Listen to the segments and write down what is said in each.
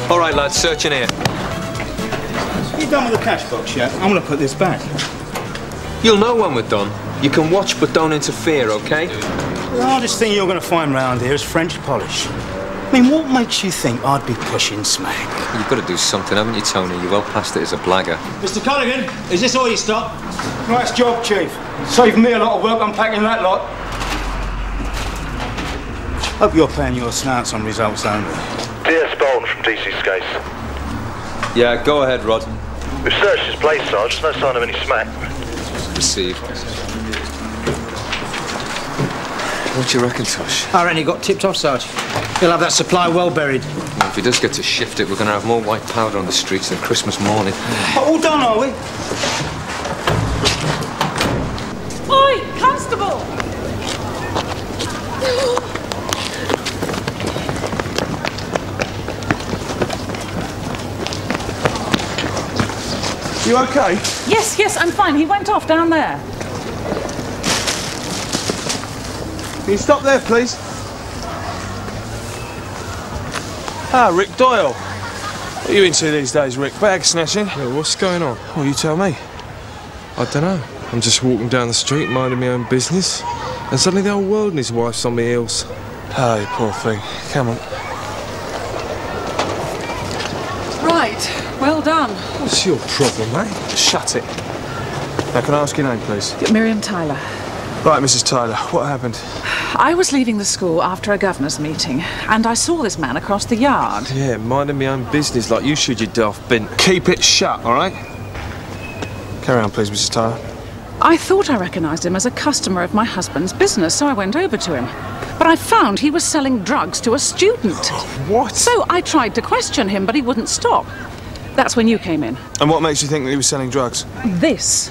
All right, lads, search in here. You done with the cash box yet? I'm going to put this back. You'll know when we're done. You can watch, but don't interfere, OK? The hardest thing you're going to find round here is French polish. I mean, what makes you think I'd be pushing smack? You've got to do something, haven't you, Tony? You're well past it as a blagger. Mr. Colligan, is this all you stock? Nice job, Chief. Saved me a lot of work unpacking that lot. Hope you're paying your snouts on results only. D.S. Bolton from DC Skates. Yeah, go ahead, Rod. We've searched his place, Sarge. There's no sign of any smack. Received. What do you reckon, Tosh? I reckon he got tipped off, Sarge. He'll have that supply well buried. Well, if he does get to shift it, we're going to have more white powder on the streets than Christmas morning. All done, are we? Oi, Constable! You okay? Yes, I'm fine. He went off down there. Can you stop there, please? Ah, Rick Doyle. What are you into these days, Rick? Bag snatching? Yeah, what's going on? Well, you tell me. I don't know. I'm just walking down the street, minding my own business, and suddenly the whole world and his wife's on my heels. Hey, poor thing. Come on. Right. Well done. What's your problem, mate? Shut it. Now, can I ask your name, please? Miriam Tyler. Right, Mrs. Tyler, what happened? I was leaving the school after a governor's meeting, and I saw this man across the yard. Yeah, minding my own business like you should, you daft bint. Keep it shut, all right? Carry on, please, Mrs. Tyler. I thought I recognised him as a customer of my husband's business, so I went over to him. But I found he was selling drugs to a student. What? So I tried to question him, but he wouldn't stop. That's when you came in. And what makes you think that he was selling drugs? This.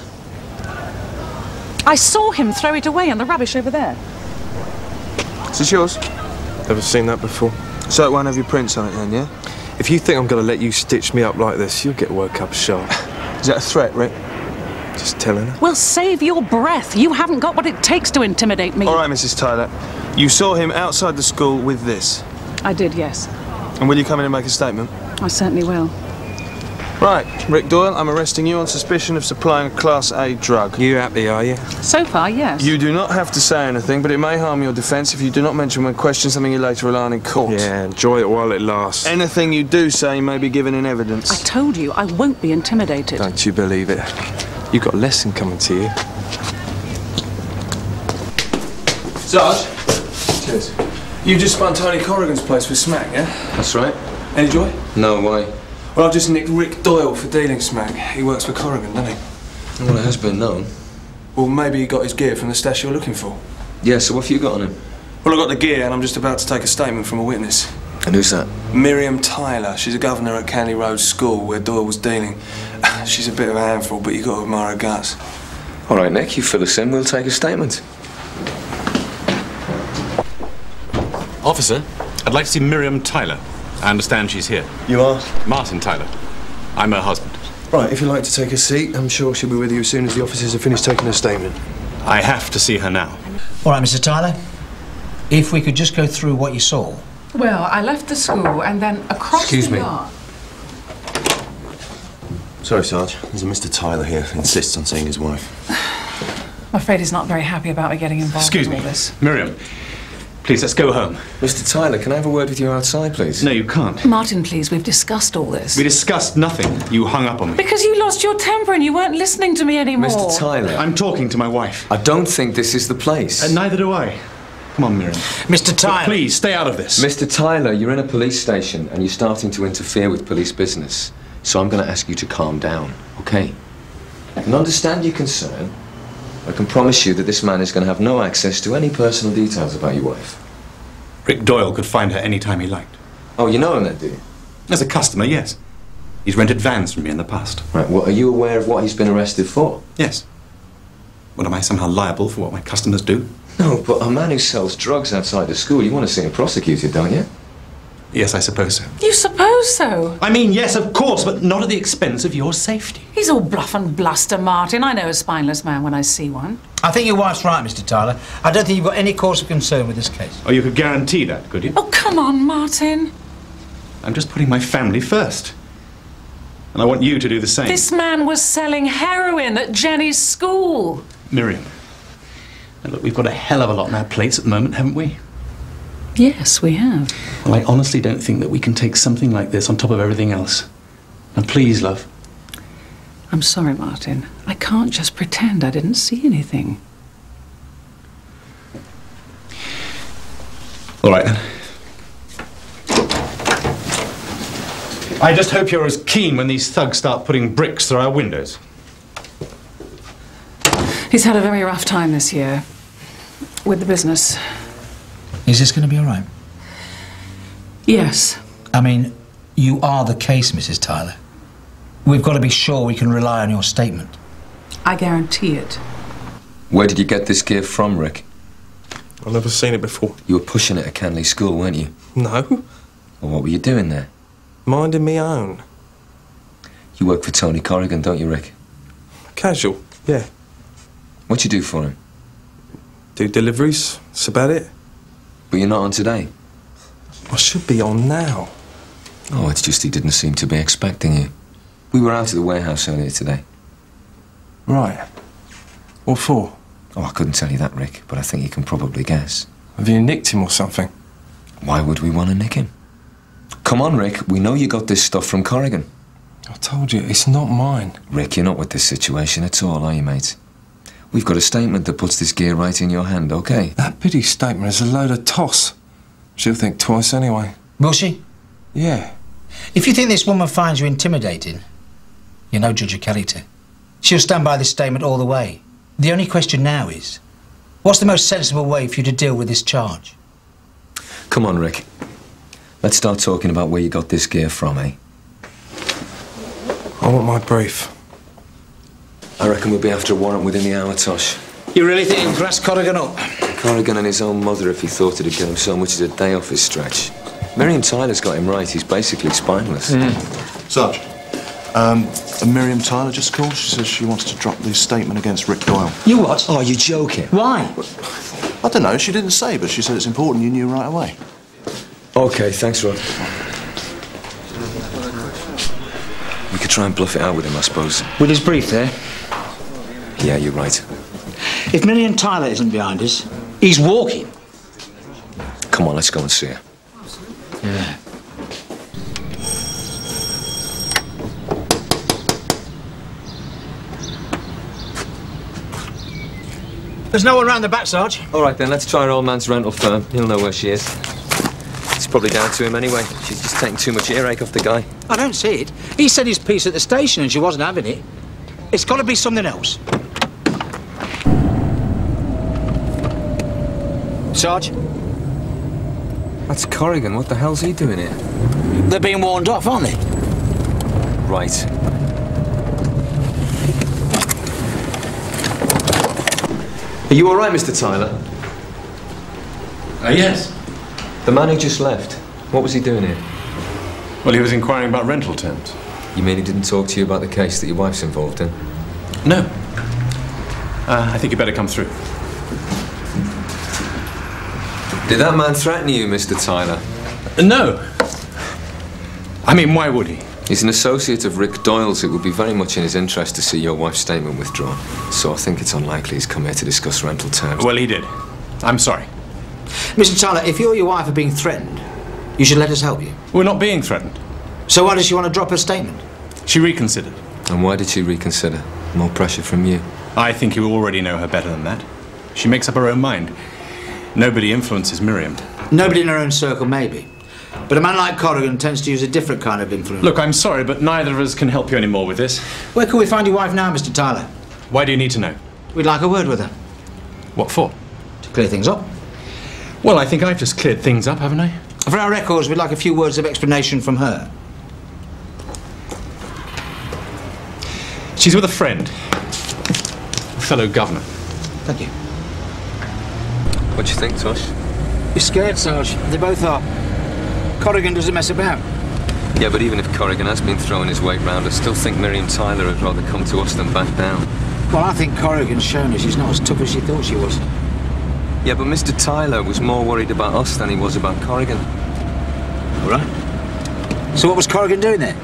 I saw him throw it away in the rubbish over there. Is this yours? Never seen that before. So it won't have your prints on it then, yeah? If you think I'm going to let you stitch me up like this, you'll get woke up sharp. Is that a threat, Rick? Just telling her. Well, save your breath. You haven't got what it takes to intimidate me. All right, Mrs. Tyler. You saw him outside the school with this. I did, yes. And will you come in and make a statement? I certainly will. Right, Rick Doyle, I'm arresting you on suspicion of supplying a Class A drug. You happy, are you? So far, yes. You do not have to say anything, but it may harm your defence if you do not mention when questioned something you later rely on in court. Yeah, enjoy it while it lasts. Anything you do say may be given in evidence. I told you I won't be intimidated. Don't you believe it? You've got a lesson coming to you. Sarge? Cheers. You just spun Tony Corrigan's place with smack, yeah? That's right. Any joy? No way. Well, I've just nicked Rick Doyle for dealing smack. He works for Corrigan, doesn't he? Well, it has been known. Well, maybe he got his gear from the stash you're looking for. Yeah, so what have you got on him? Well, I got the gear and I'm just about to take a statement from a witness. And who's that? Miriam Tyler. She's a governor at Canley Road School where Doyle was dealing. She's a bit of a handful, but you've got to admire her guts. All right, Nick, you fill us in, we'll take a statement. Officer, I'd like to see Miriam Tyler. I understand she's here. You are? Martin Tyler. I'm her husband. Right, if you'd like to take a seat, I'm sure she'll be with you as soon as the officers have finished taking a statement. I have to see her now. All right, Mr. Tyler. If we could just go through what you saw. Well, I left the school and then across the yard. Sorry, Sarge. There's a Mr. Tyler here who insists on seeing his wife. I'm afraid he's not very happy about me getting involved Excuse in all me. this. Miriam, please, let's go home. Mr. Tyler, can I have a word with you outside, please? No, you can't. Martin, please, we've discussed all this. We discussed nothing. You hung up on me. Because you lost your temper and you weren't listening to me anymore. Mr. Tyler. I'm talking to my wife. I don't think this is the place. Neither do I. Come on, Miriam. Mr. Tyler. But please, stay out of this. Mr. Tyler, you're in a police station and you're starting to interfere with police business. So I'm going to ask you to calm down, okay? And understand your concern. I can promise you that this man is going to have no access to any personal details about your wife. Rick Doyle could find her any time he liked. Oh, you know him then, do you? As a customer, yes. He's rented vans from me in the past. Right, well, are you aware of what he's been arrested for? Yes. Well, am I somehow liable for what my customers do? No, but a man who sells drugs outside the school, you want to see him prosecuted, don't you? Yes, I suppose so. You suppose so? I mean, yes, of course, but not at the expense of your safety. He's all bluff and bluster, Martin. I know a spineless man when I see one. I think your wife's right, Mr. Tyler. I don't think you've got any cause of concern with this case. Oh, you could guarantee that, could you? Oh, come on, Martin. I'm just putting my family first. And I want you to do the same. This man was selling heroin at Jenny's school. Miriam. Now look, we've got a hell of a lot on our plates at the moment, haven't we? Yes, we have. Well, I honestly don't think that we can take something like this on top of everything else. And please, love. I'm sorry, Martin. I can't just pretend I didn't see anything. All right, then. I just hope you're as keen when these thugs start putting bricks through our windows. He's had a very rough time this year with the business. Is this going to be all right? Yes. I mean, you are the case, Mrs. Tyler. We've got to be sure we can rely on your statement. I guarantee it. Where did you get this gear from, Rick? I've never seen it before. You were pushing it at Canley School, weren't you? No. Well, what were you doing there? Minding me own. You work for Tony Corrigan, don't you, Rick? Casual, yeah. What you do for him? Do deliveries, that's about it. But you're not on today. I should be on now. Oh, it's just he didn't seem to be expecting you. We were out at the warehouse earlier today. Right. What for? Oh, I couldn't tell you that, Rick, but I think you can probably guess. Have you nicked him or something? Why would we want to nick him? Come on, Rick, we know you got this stuff from Corrigan. I told you, it's not mine. Rick, you're not with this situation at all, are you, mate? We've got a statement that puts this gear right in your hand, okay? That Biddy statement is a load of toss. She'll think twice anyway. Will she? Yeah. If you think this woman finds you intimidating, you're no Judge of Kellington. She'll stand by this statement all the way. The only question now is, what's the most sensible way for you to deal with this charge? Come on, Rick. Let's start talking about where you got this gear from, eh? I want my brief. I reckon we'll be after a warrant within the hour, Tosh. You really think he'll grass Corrigan up? Corrigan and his own mother if he thought it'd get him so much as a day off his stretch. Miriam Tyler's got him right. He's basically spineless. Sarge, Miriam Tyler just called. She says she wants to drop the statement against Rick Doyle. You what? Oh, you're joking. Why? I don't know, she didn't say, but she said it's important you knew right away. Okay, thanks, Rod. We could try and bluff it out with him, I suppose. With his brief there? Yeah, you're right. If Miriam Tyler isn't behind us, he's walking. Come on, let's go and see her. Yeah. There's no one round the back, Sarge. All right, then, let's try our old man's rental firm. He'll know where she is. It's probably down to him anyway. She's just taking too much earache off the guy. I don't see it. He said his piece at the station and she wasn't having it. It's got to be something else. Sarge? That's Corrigan. What the hell's he doing here? They're being warned off, aren't they? Right. Are you all right, Mr. Tyler? Yes. The man who just left, what was he doing here? Well, he was inquiring about rental terms. You mean he didn't talk to you about the case that your wife's involved in? No. I think you better come through. Did that man threaten you, Mr. Tyler? No. I mean, why would he? He's an associate of Rick Doyle's. It would be very much in his interest to see your wife's statement withdrawn. So I think it's unlikely he's come here to discuss rental terms. Well, he did. I'm sorry. Mr. Tyler, if you or your wife are being threatened, you should let us help you. We're not being threatened. So why does she want to drop her statement? She reconsidered. And why did she reconsider? More pressure from you? I think you already know her better than that. She makes up her own mind. Nobody influences Miriam. Nobody in her own circle, maybe. But a man like Corrigan tends to use a different kind of influence. Look, I'm sorry, but neither of us can help you anymore with this. Where can we find your wife now, Mr. Tyler? Why do you need to know? We'd like a word with her. What for? To clear things up. Well, I think I've just cleared things up, haven't I? For our records, we'd like a few words of explanation from her. She's with a friend. A fellow governor. Thank you. What do you think, Tosh? You're scared, Sarge. They both are. Corrigan doesn't mess about. Yeah, but even if Corrigan has been throwing his weight round, I still think Miriam Tyler would rather come to us than back down. Well, I think Corrigan's shown us she's not as tough as she thought she was. Yeah, but Mr. Tyler was more worried about us than he was about Corrigan. All right. So what was Corrigan doing there?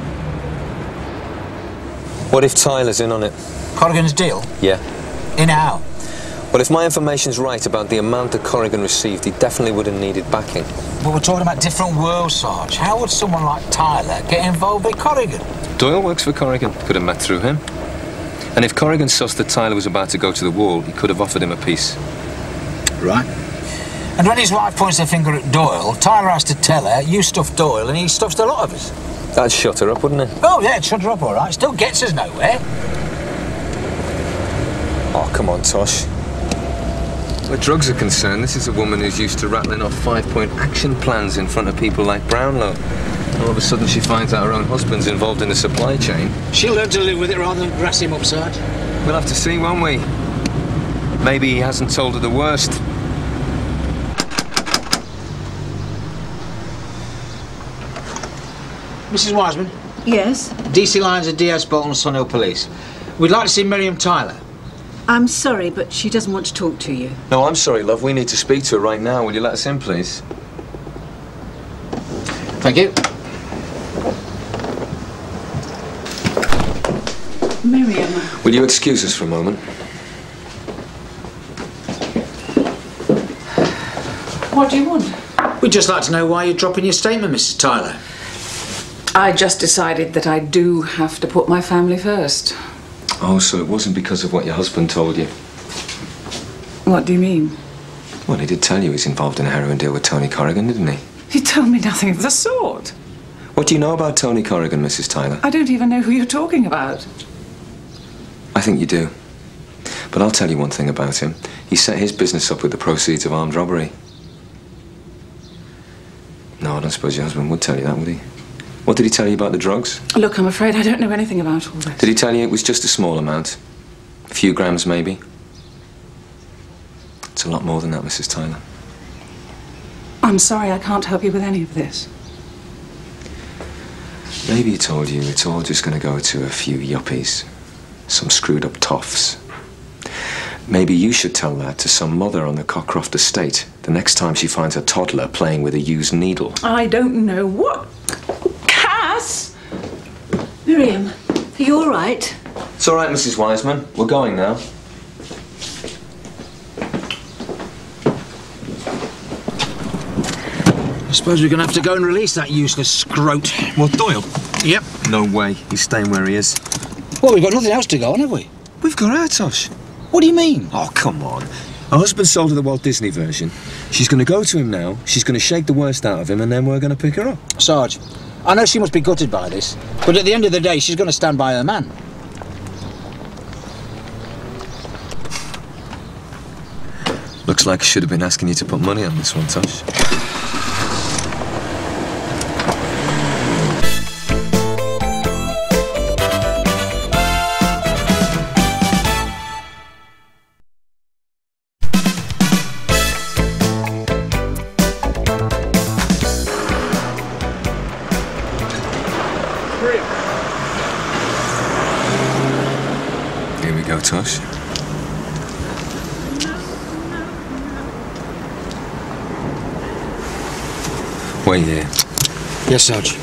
What if Tyler's in on it? Corrigan's deal? Yeah. In how? Well, if my information's right about the amount that Corrigan received, he definitely would have needed backing. But we're talking about different worlds, Sarge. How would someone like Tyler get involved with Corrigan? Doyle works for Corrigan. Could have met through him. And if Corrigan sussed that Tyler was about to go to the wall, he could have offered him a piece. Right. And when his wife points her finger at Doyle, Tyler has to tell her, you stuffed Doyle, and he stuffs the lot of us. That'd shut her up, wouldn't it? Oh, yeah, it'd shut her up all right. Still gets us nowhere. Oh, come on, Tosh. Where drugs are concerned, this is a woman who's used to rattling off 5-point action plans in front of people like Brownlow. All of a sudden she finds out her own husband's involved in the supply chain. She'll learn to live with it rather than grass him up, Sarge. We'll have to see, won't we? Maybe he hasn't told her the worst. Mrs. Wiseman? Yes? DC Lyons of DS Bolton Sunhill Police. We'd like to see Miriam Tyler. I'm sorry, but she doesn't want to talk to you. No, I'm sorry, love. We need to speak to her right now. Will you let us in, please? Thank you. Miriam. Will you excuse us for a moment? What do you want? We'd just like to know why you're dropping your statement, Mrs. Tyler. I just decided that I do have to put my family first. Oh, so it wasn't because of what your husband told you? What do you mean? Well, he did tell you he's involved in a heroin deal with Tony Corrigan, didn't he? He told me nothing of the sort. What do you know about Tony Corrigan, Mrs. Tyler? I don't even know who you're talking about. I think you do. But I'll tell you one thing about him. He set his business up with the proceeds of armed robbery. No, I don't suppose your husband would tell you that, would he? What did he tell you about the drugs? Look, I'm afraid I don't know anything about all this. Did he tell you it was just a small amount? A few grams, maybe? It's a lot more than that, Mrs. Tyler. I'm sorry, I can't help you with any of this. Maybe he told you it's all just going to go to a few yuppies. Some screwed-up toffs. Maybe you should tell that to some mother on the Cockcroft estate the next time she finds a toddler playing with a used needle. I don't know what... Cass! Miriam, are you all right? It's all right, Mrs. Wiseman. We're going now. I suppose we're going to have to go and release that useless scrote. Well, Doyle? Yep. No way. He's staying where he is. Well, we've got nothing else to go on, have we? We've got her, Tosh. What do you mean? Oh, come on. Her husband sold her the Walt Disney version. She's going to go to him now, she's going to shake the worst out of him, and then we're going to pick her up. Sarge, I know she must be gutted by this, but at the end of the day, she's going to stand by her man. Looks like I should have been asking you to put money on this one, Tosh. Here we go, Tosh. Wait here. Yes, Sarge.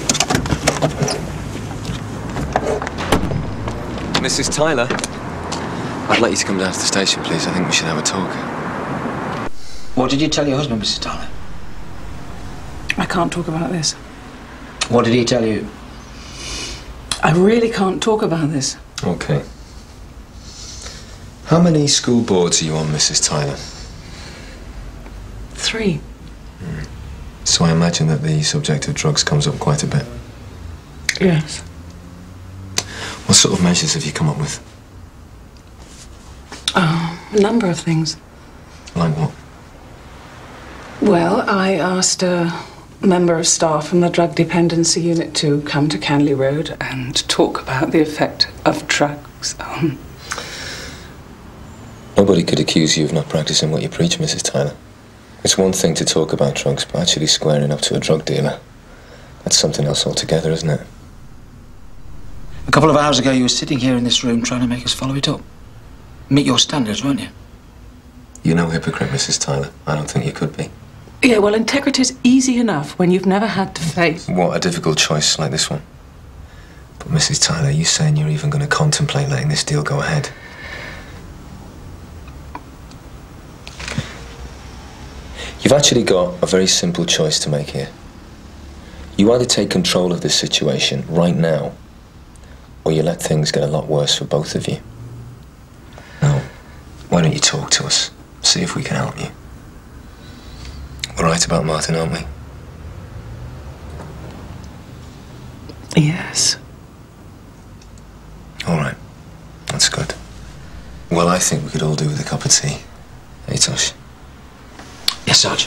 Mrs. Tyler, I'd like you to come down to the station, please. I think we should have a talk. What did you tell your husband, Mrs. Tyler? I can't talk about this. What did he tell you? I really can't talk about this. Okay. How many school boards are you on, Mrs. Tyler? 3. So I imagine that the subject of drugs comes up quite a bit. Yes. What sort of measures have you come up with? Oh, a number of things. Like what? Well, I asked a member of staff from the Drug Dependency Unit to come to Canley Road and talk about the effect of drugs on... Nobody could accuse you of not practicing what you preach, Mrs. Tyler. It's one thing to talk about drugs, but actually squaring up to a drug dealer, that's something else altogether, isn't it? A couple of hours ago, you were sitting here in this room trying to make us follow it up. Meet your standards, weren't you? You're no hypocrite, Mrs. Tyler. I don't think you could be. Yeah, well, integrity's easy enough when you've never had to face... What, a difficult choice like this one? But Mrs. Tyler, you saying you're even going to contemplate letting this deal go ahead? You've actually got a very simple choice to make here. You either take control of this situation right now, or you let things get a lot worse for both of you. Now, why don't you talk to us? See if we can help you. We're right about Martin, aren't we? Yes. All right. That's good. Well, I think we could all do with a cup of tea. Hey, Tosh? Yes, Sarge.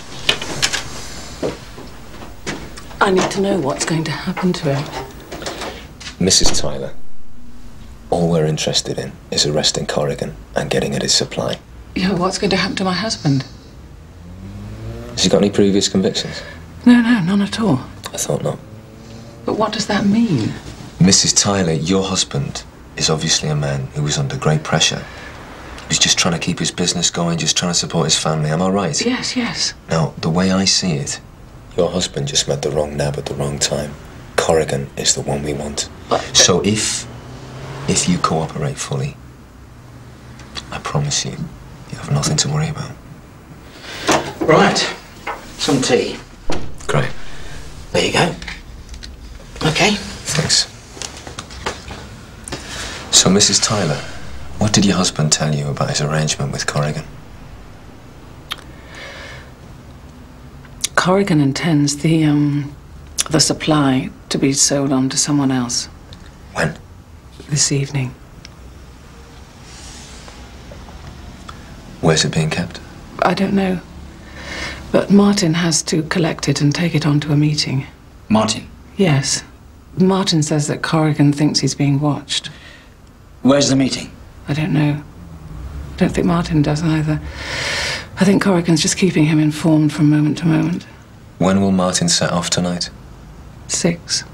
I need to know what's going to happen to him. Mrs. Tyler, all we're interested in is arresting Corrigan and getting at his supply. Yeah, what's going to happen to my husband? Has he got any previous convictions? No, none at all. I thought not. But what does that mean? Mrs. Tyler, your husband is obviously a man who was under great pressure. He's just trying to keep his business going, just trying to support his family. Am I right? Yes. Now, the way I see it, your husband just met the wrong nab at the wrong time. Corrigan is the one we want. So if you cooperate fully, I promise you, you have nothing to worry about. Right. Some tea. Great. There you go. Okay. Thanks. So, Mrs. Tyler, what did your husband tell you about his arrangement with Corrigan? Corrigan intends the supply to be sold on to someone else. When? This evening. Where's it being kept? I don't know. But Martin has to collect it and take it on to a meeting. Martin? Yes. Martin says that Corrigan thinks he's being watched. Where's the meeting? I don't know. I don't think Martin does either. I think Corrigan's just keeping him informed from moment to moment. When will Martin set off tonight? 6.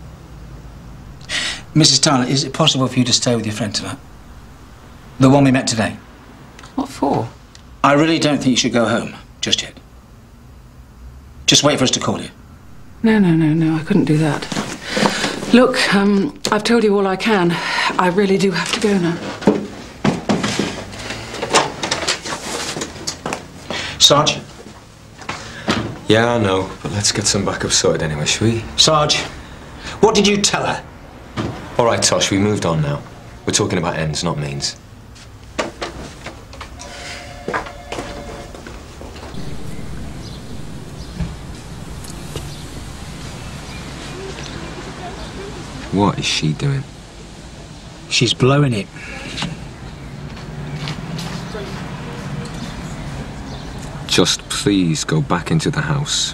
Mrs. Tyler, is it possible for you to stay with your friend tonight? The one we met today? What for? I really don't think you should go home just yet. Just wait for us to call you. No, I couldn't do that. Look, I've told you all I can. I really do have to go now. Sarge? Yeah, I know, but let's get some backup sorted anyway, shall we? Sarge, what did you tell her? All right, Tosh, we moved on now. We're talking about ends, not means. What is she doing? She's blowing it. Just please go back into the house.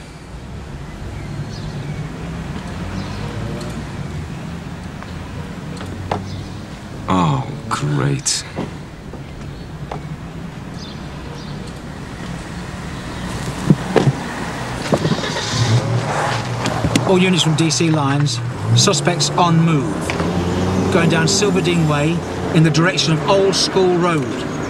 Oh, great. All units from DC lines. Suspects on move. Going down Silverdene Way in the direction of Old School Road.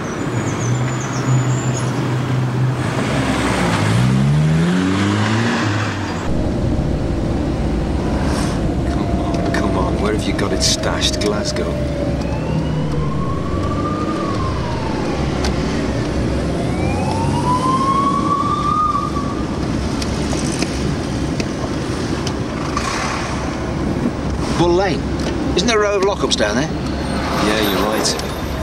Come on, where have you got it stashed, Glasgow? Bull Lane. Isn't there a row of lockups down there? Yeah, you're right.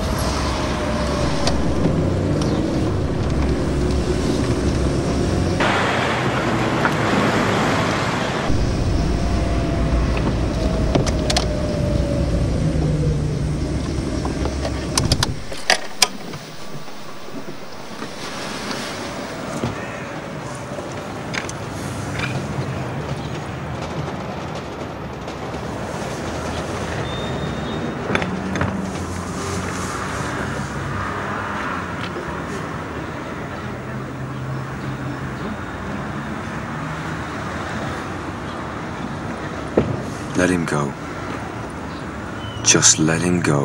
Let him go. Just let him go.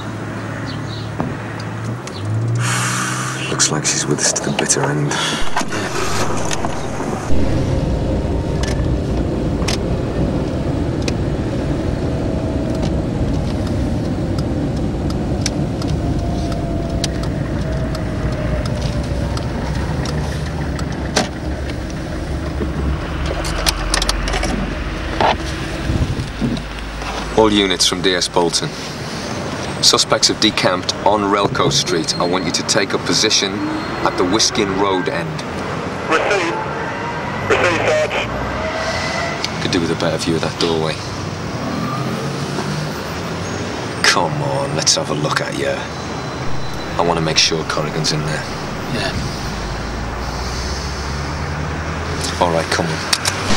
Looks like she's with us to the bitter end. All units from DS Bolton. Suspects have decamped on Relco Street. I want you to take up position at the Wiskin Road end. Receive. Receive, Sarge. Could do with a better view of that doorway. Come on, let's have a look at you. I want to make sure Corrigan's in there. Yeah. All right, come on.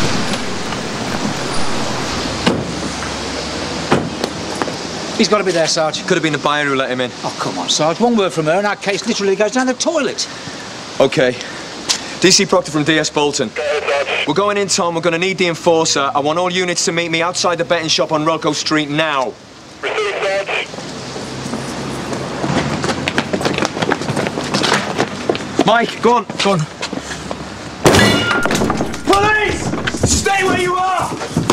He's got to be there, Sarge. Could have been the buyer who let him in. Oh, come on, Sarge. One word from her and our case literally goes down the toilet. Okay. DC Proctor from DS Bolton. We're going in, Tom. We're going to need the enforcer. I want all units to meet me outside the betting shop on Relco Street now. Receive, Sarge. Mike, go on. Go on. Police! Stay where you are!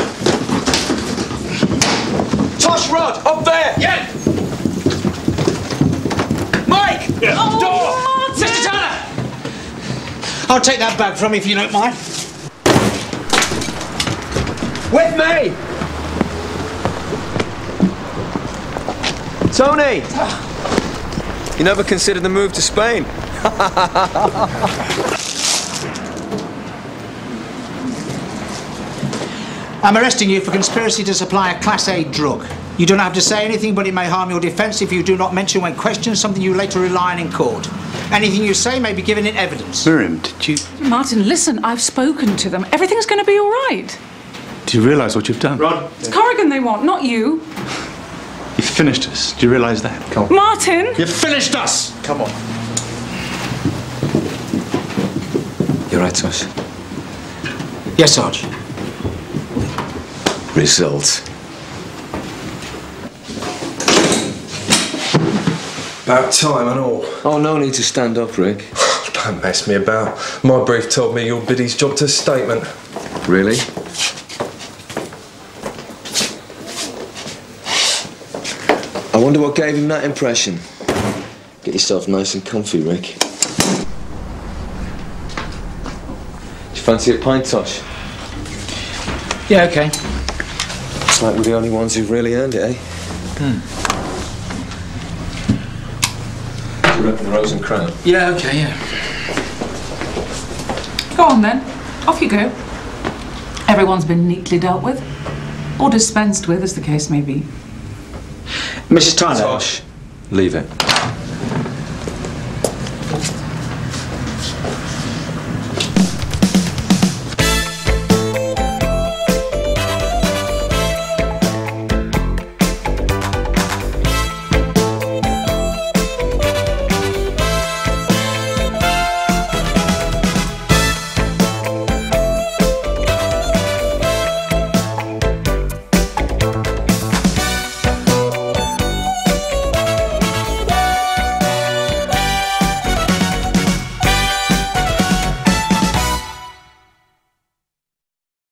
Tosh Rod, up there! Yeah! Mike! Yeah. Oh, Door! Mr. Turner! I'll take that bag from you if you don't mind. With me! Tony! You never considered the move to Spain? I'm arresting you for conspiracy to supply a Class A drug. You don't have to say anything, but it may harm your defence if you do not mention when questioned something you later rely on in court. Anything you say may be given in evidence. Miriam, did you... Martin, listen, I've spoken to them. Everything's going to be all right. Do you realise what you've done? Rod. It's Corrigan they want, not you. You've finished us. Do you realise that? Come on. Martin! You've finished us! Come on. You're right, Tosh. Yes, Sarge. Result. About time and all. Oh, no need to stand up, Rick. Don't mess me about. My brief told me your biddy's dropped a statement. Really? I wonder what gave him that impression. Get yourself nice and comfy, Rick. Do you fancy a pint, Tosh? Yeah, okay. It's like we're the only ones who've really earned it, eh? Do you reckon the Rose and Crown? Yeah, okay, yeah. Go on then. Off you go. Everyone's been neatly dealt with. Or dispensed with, as the case may be. Mrs. Tyler. Tosh, leave it.